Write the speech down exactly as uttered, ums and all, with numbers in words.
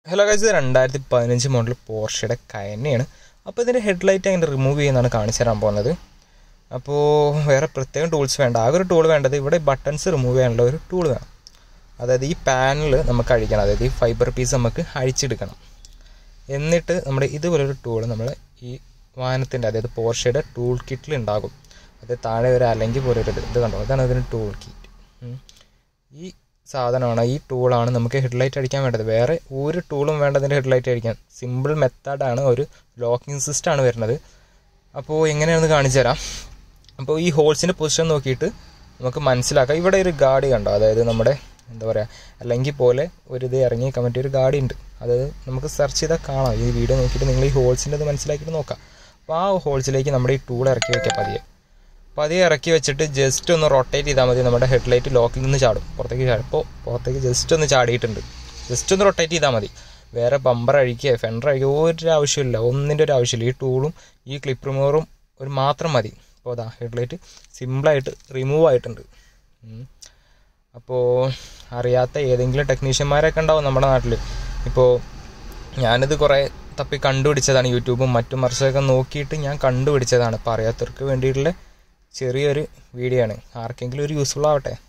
Hello guys, ഇത് രണ്ടായിരത്തി പതിനഞ്ച് മോഡൽ പോർഷയുടെ കയന്നെയാണ്. അപ്പോൾ ഇതിൻ്റെ ഹെഡ്ലൈറ്റ് അങ്ങനെ റിമൂവ് ചെയ്യുന്നതാണ് കാണിച്ചു തരാൻ പോകുന്നത്. അപ്പോൾ വേറെ പ്രത്യേകം ടൂൾസ് വേണ്ട, ആകെ ഒരു ടൂൾ വേണ്ടത് ഇവിടെ ബട്ടൺസ് റിമൂവ് ചെയ്യാനുള്ള ഒരു ടൂൾ വേണം. അതായത് ഈ പാനൽ നമുക്ക് അഴിക്കണം, അതായത് ഈ ഫൈബർ പീസ് നമുക്ക് അഴിച്ചെടുക്കണം. എന്നിട്ട് നമ്മുടെ ഇതുപോലൊരു ടൂൾ നമ്മൾ ഈ വാഹനത്തിൻ്റെ അതായത് പോർഷയുടെ ടൂൾ കിറ്റിൽ ഉണ്ടാകും. അത് താഴെ ഒരു അല്ലെങ്കിൽ പോലെ ഒരു ഇത് കണ്ടോ, ഇതാണ് അതിന് ടൂൾ കിറ്റ്. ഈ സാധനമാണ്, ഈ ടൂളാണ് നമുക്ക് ഹെഡ്ലൈറ്റ് അടിക്കാൻ വേണ്ടത്. വേറെ ഒരു ടൂളും വേണ്ടതിൻ്റെ ഹെഡ്ലൈറ്റ് അടിക്കാൻ. സിമ്പിൾ മെത്തേഡാണ്, ഒരു ലോക്കിംഗ് സിസ്റ്റമാണ് വരുന്നത്. അപ്പോൾ എങ്ങനെയാണെന്ന് കാണിച്ചു തരാം. അപ്പോൾ ഈ ഹോൾസിൻ്റെ പൊസിഷൻ നോക്കിയിട്ട് നമുക്ക് മനസ്സിലാക്കാം. ഇവിടെ ഒരു ഗാഡി കണ്ടോ, അതായത് നമ്മുടെ എന്താ പറയുക അല്ലെങ്കിൽ പോലെ ഒരു ഇത് ഇറങ്ങിയേക്കാൻ പറ്റിയ ഒരു ഗാഡി ഉണ്ട്. അത് നമുക്ക് സെർച്ച് ചെയ്താൽ കാണാം. ഈ വീഡിയോ നോക്കിയിട്ട് നിങ്ങൾ ഈ ഹോൾസിൻ്റെ ഇത് മനസ്സിലാക്കിയിട്ട് നോക്കാം. അപ്പോൾ ആ ഹോൾസിലേക്ക് നമ്മുടെ ഈ ടൂൾ ഇറക്കി വയ്ക്കാം. പതിയെ പതിയെ ഇറക്കി വെച്ചിട്ട് ജസ്റ്റ് ഒന്ന് റൊട്ടേറ്റ് ചെയ്താൽ മതി. നമ്മുടെ ഹെഡ്ലൈറ്റ് ലോക്കിൽ നിന്ന് ചാടും, പുറത്തേക്ക് ചാടും. ഇപ്പോൾ പുറത്തേക്ക് ജസ്റ്റ് ഒന്ന് ചാടിയിട്ടുണ്ട്. ജസ്റ്റ് ഒന്ന് റൊട്ടേറ്റ് ചെയ്താൽ മതി. വേറെ ബമ്പർ അഴിക്കുക ഫെൻഡർ അഴിക്കുക ഒരു ആവശ്യമില്ല, ഒന്നിൻ്റെ ഒരു ആവശ്യമില്ല. ഈ ടൂളും ഈ ക്ലിപ്പ് റിമൂവറും ഒരു മാത്രം മതി. അപ്പോൾ അതാ ഹെഡ്ലൈറ്റ് സിമ്പിളായിട്ട് റിമൂവ് ആയിട്ടുണ്ട്. അപ്പോൾ അറിയാത്ത ഏതെങ്കിലും ടെക്നീഷ്യന്മാരൊക്കെ ഉണ്ടാവും നമ്മുടെ നാട്ടിൽ. ഇപ്പോൾ ഞാനിത് കുറേ തപ്പി കണ്ടുപിടിച്ചതാണ്, യൂട്യൂബും മറ്റും മറിച്ചൊക്കെ നോക്കിയിട്ട് ഞാൻ കണ്ടുപിടിച്ചതാണ്. അപ്പോൾ അറിയാത്തവർക്ക് വേണ്ടിയിട്ടുള്ള ചെറിയൊരു വീഡിയോ ആണ്. ആർക്കെങ്കിലും ഒരു യൂസ്ഫുൾ ആവട്ടെ.